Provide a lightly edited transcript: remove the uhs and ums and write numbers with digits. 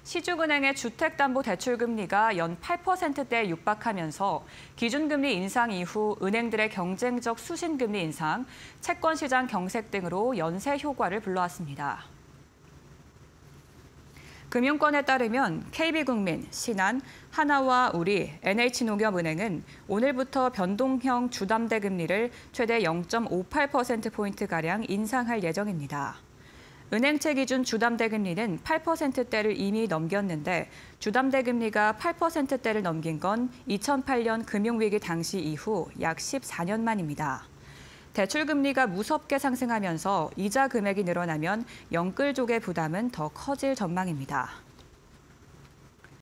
시중은행의 주택담보대출금리가 연 8%대에 육박하면서 기준금리 인상 이후 은행들의 경쟁적 수신금리 인상, 채권시장 경색 등으로 연쇄 효과를 불러왔습니다. 금융권에 따르면 KB국민, 신한, 하나와 우리, NH농협은행은 오늘부터 변동형 주담대 금리를 최대 0.58%포인트가량 인상할 예정입니다. 은행채 기준 주담대 금리는 8%대를 이미 넘겼는데 주담대 금리가 8%대를 넘긴 건 2008년 금융위기 당시 이후 약 14년 만입니다. 대출 금리가 무섭게 상승하면서 이자 금액이 늘어나면 영끌족의 부담은 더 커질 전망입니다.